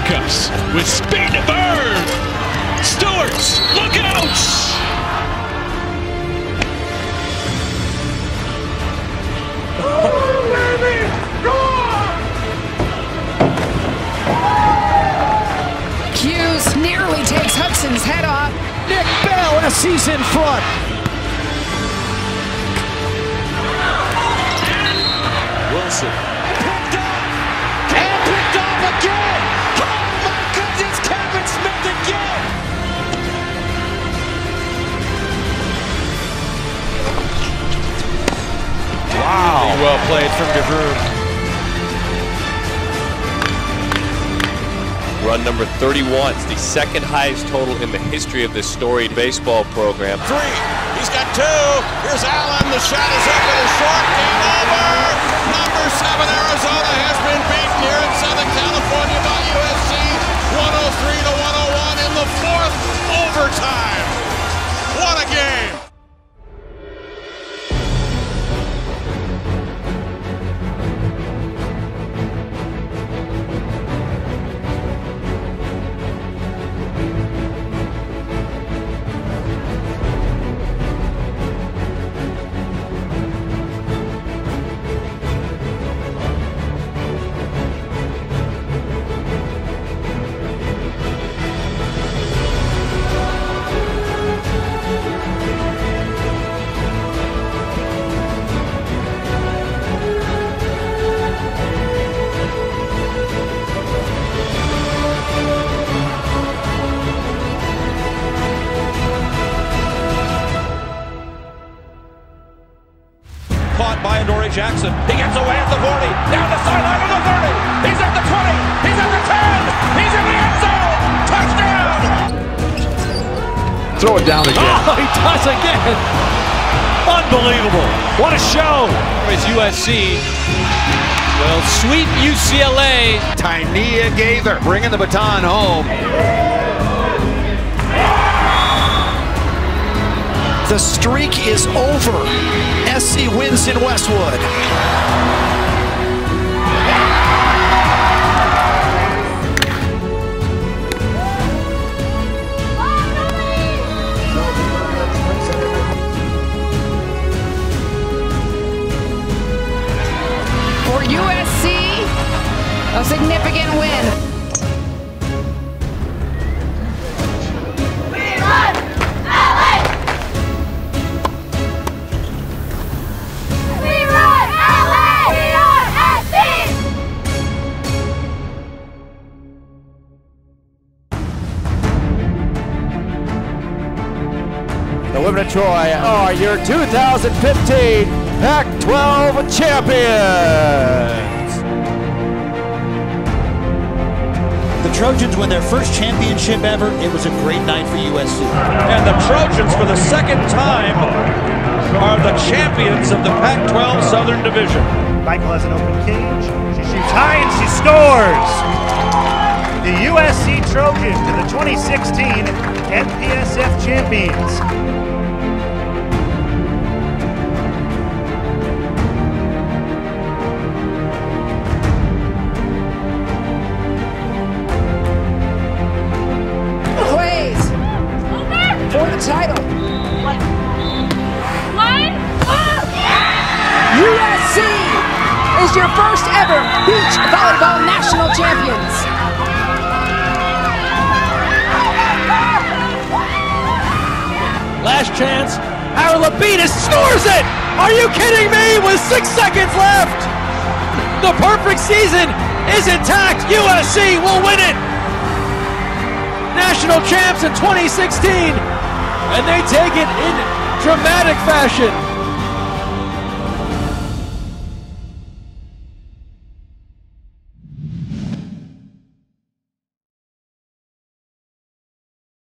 handcuffs with speed to burn. Stewart's, look out! Oh, baby! Hughes nearly takes Hudson's head off. Nick Bell, SC's in front. Wilson. Picked off! And picked off again! Oh my goodness, it's Kevin Smith again! Wow. Well played from DeVroom. Run number 31. It's the second highest total in the history of this storied baseball program. 3. He's got 2. Here's Allen. The shot is up and is short. Game over. Number 7, Arizona has been beaten here in Southern California by USC. 103 to 101 in the 4th overtime. What a game. Caught by Adoree Jackson. He gets away at the 40. Down the sideline of the 30. He's at the 20. He's at the 10. He's in the end zone. Touchdown. Throw it down again. Oh, he does again. Unbelievable. What a show. As USC will sweep UCLA. Tynia Gaither bringing the baton home. The streak is over. SC wins in Westwood. For USC, a significant win. The women of Troy are your 2015 Pac-12 champions. The Trojans win their first championship ever. It was a great night for USC. And the Trojans, for the second time, are the champions of the Pac-12 Southern Division. Michael has an open cage. She shoots high and she scores. The USC Trojans are the 2016 NPSF champions. For the title. USC is your first ever beach volleyball national champions. Last chance. Aaron Lapidus scores it! Are you kidding me? With 6 seconds left! The perfect season is intact. USC will win it! National champs in 2016, and they take it in dramatic fashion.